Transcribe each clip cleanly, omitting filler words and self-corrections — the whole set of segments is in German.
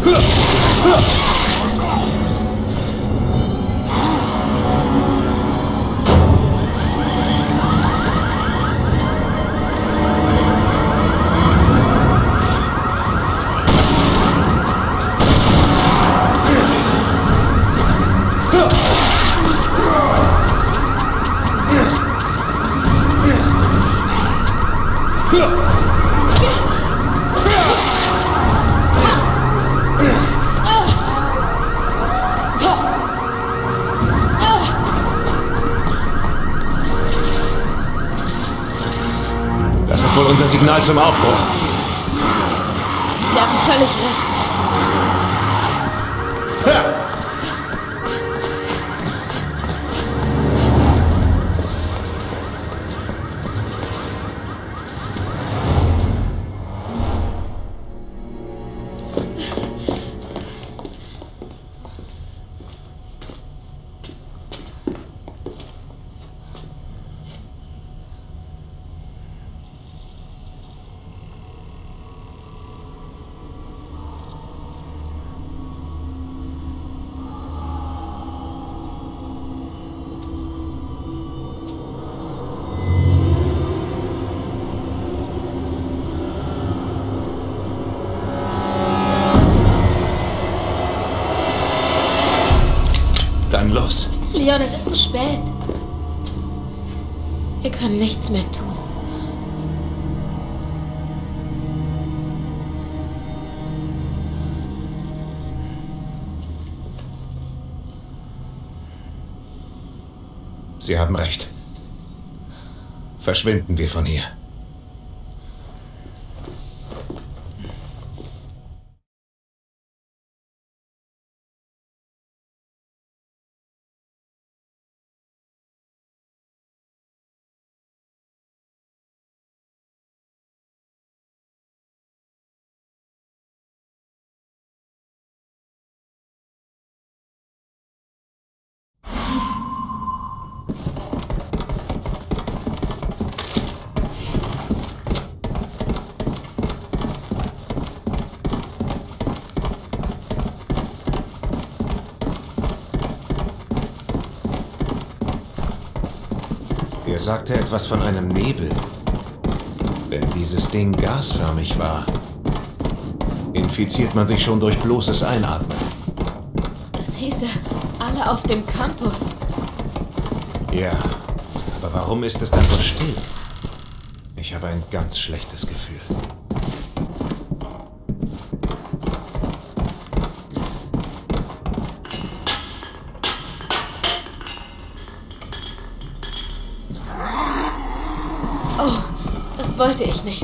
Das ist wohl unser Signal zum Aufbruch. Sie haben völlig recht. Dann los. Leon, es ist zu spät. Wir können nichts mehr tun. Sie haben recht. Verschwinden wir von hier. Er sagte etwas von einem Nebel. Wenn dieses Ding gasförmig war, infiziert man sich schon durch bloßes Einatmen. Das hieße, alle auf dem Campus. Ja, aber warum ist es dann so still? Ich habe ein ganz schlechtes Gefühl. Oh, das wollte ich nicht.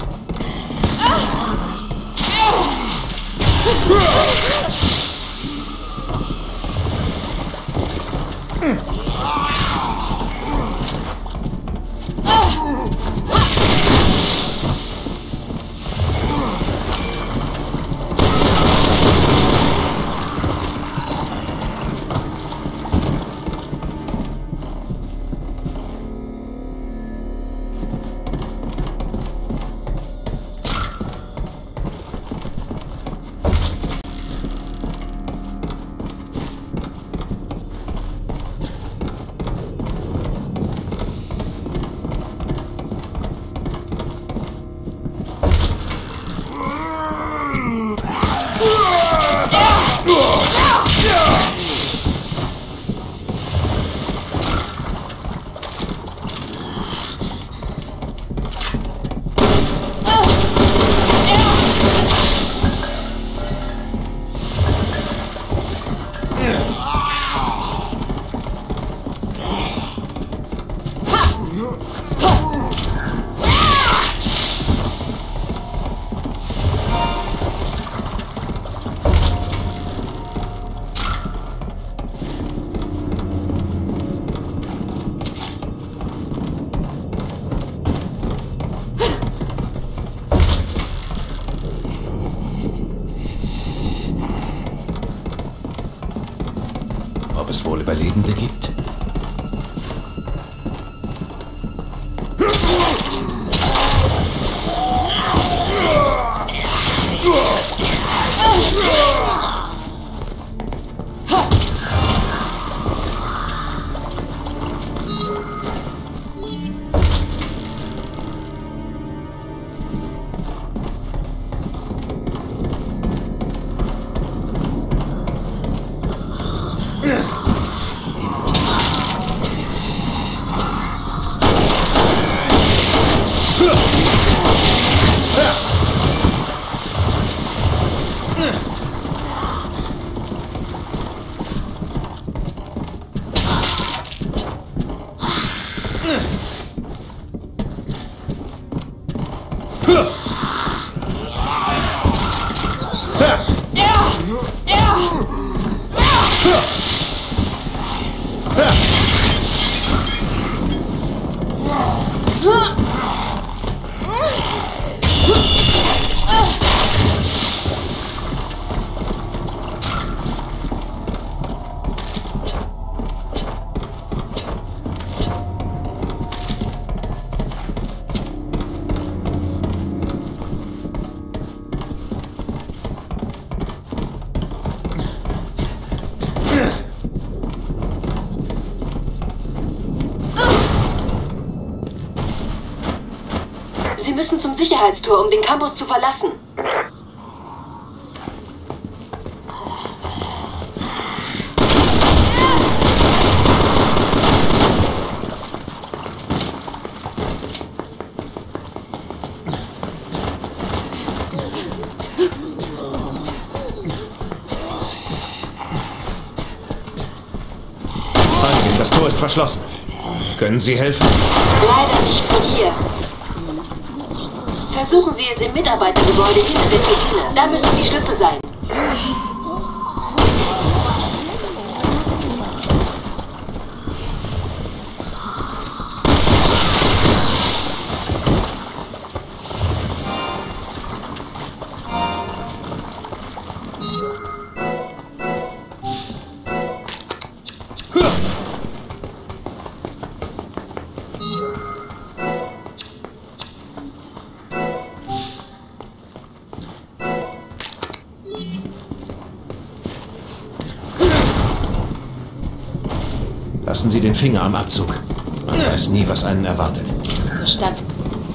Ob es wohl Überlebende gibt? müssen zum Sicherheitstor, um den Campus zu verlassen. Das Tor ist verschlossen. Können Sie helfen? Leider nicht von hier. Versuchen Sie es im Mitarbeitergebäude hinter der Tribüne. Da müssen die Schlüssel sein. Lassen Sie den Finger am Abzug. Man weiß nie, was einen erwartet. Verstanden.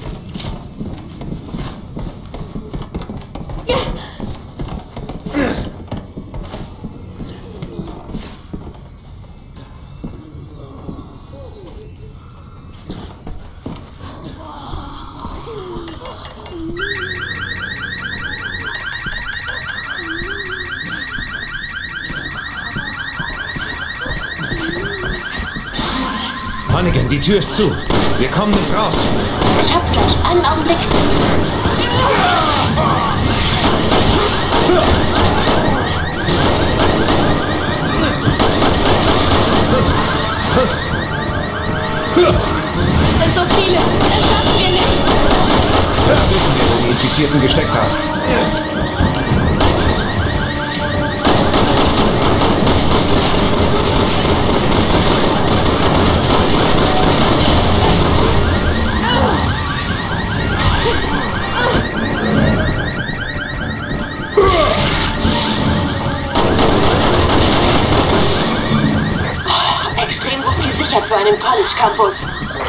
Hannigan, die Tür ist zu. Wir kommen nicht raus. Ich hab's gleich. Einen Augenblick. Es sind so viele. Das schaffen wir nicht. Das wissen wir, wo die Infizierten gesteckt haben. Extrem gut gesichert für einen College-Campus.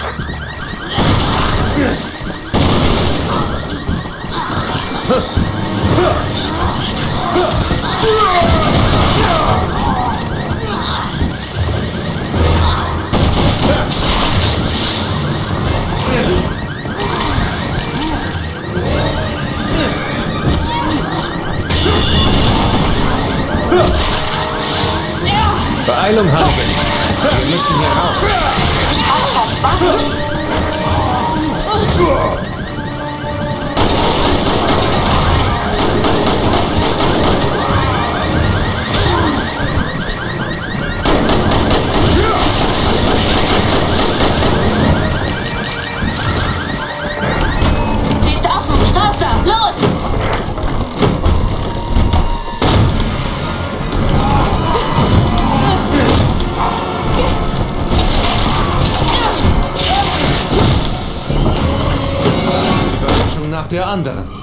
Beeilung, Hannigan. Wir müssen hier raus. Ich war's fast. Warten Sie. Sie ist offen. Raus da. Los! Nach der anderen.